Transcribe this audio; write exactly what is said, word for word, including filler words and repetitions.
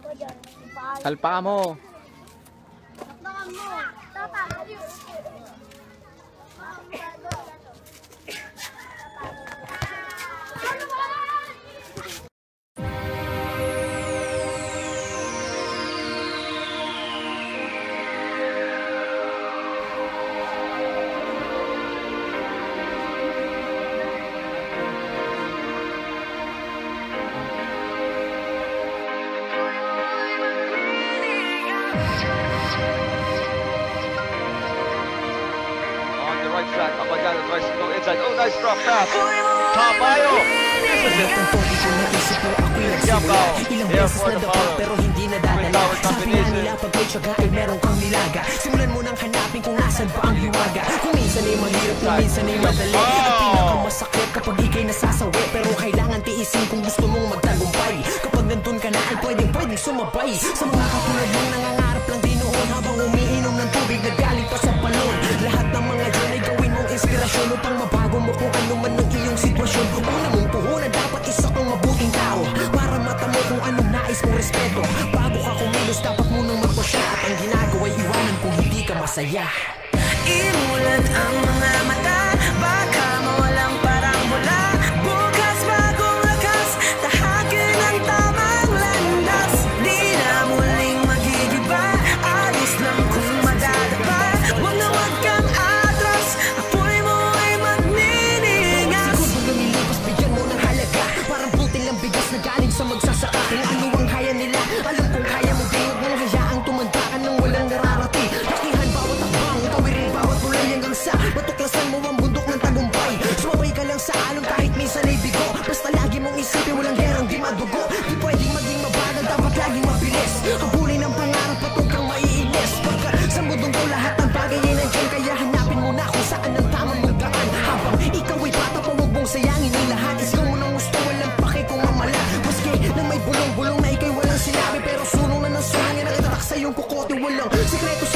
Salpa mo. Track up again, the tricycle inside. Oh, nice drop pass. Tamayo. This is it. Quiambao. Here for the follow. Twin tower combination. Meron kang nilaga. Simulan mo nang hanapin kung nasan ba ang hiwaga. Kung minsan ay mahirap, kung minsan ay madali. At pinakamasakit kapag ikay nasasawi. Pero kailangan tiisin kung gusto mong magtagumpay. Kapag nandun ka na ay pwedeng pwedeng sumabay. Sa mga katulad mong nangangarap lang din noon habang umiinom ng tubig na galing pa sa balon. Lahat ng mga dyan ay gawin mong inspirasyon upang mabago mo kung ano man ang iyong sitwasyon. Una mong puhunan, dapat isa kang mabuting tao para matamo kung anong nais mong respeto. Bago ka kumilos, dapat mo nang magpasya. At ang ginagawa ay iwanan kung hindi ka masaya. Imulat ang mga mata, baka mawalang parang mula. Bukas bagong lakas, tahakin ang tamang landas. Di na muling magigiba, alis lang kung madadapa. Huwag na huwag kang atras, apoy mo ay magniningas. Siguro lumilipas, bigyan mo ng halaga. Parang putil ang bigas na galing sa magsasaka. Kung ano ang kaya nila, alam kong kaya mo din. Huwag mong hayaang tumanda ka nang walang nararating. Lakihan bawat akbang, tawirin bawat tulay hanggang sa matuklasan mo ang bundok ng tagumpay. Sumabay ka lang sa alon kahit minsan ay bigo. Basta lagi mong isipin walang gerang di madugo. Di pwedeng maging mabagal, dapat laging mabilis. Kabulin ang pangarap, patog kang maiinis. Pagkat sa mundong ko lahat ng bagay ay nandiyan. Kaya hanapin mo na kung saan ang tamang magdaan. Habang ikaw ay bata pa, huwag mong sayangin ang lahat. Isgaw mo ng gusto, walang pake kung mamala. Maski na may bulong-bulong na ikay walang sinabi. Pero sulong na ng sulong yan ang itatak sa iyong kukote. Walang sikreto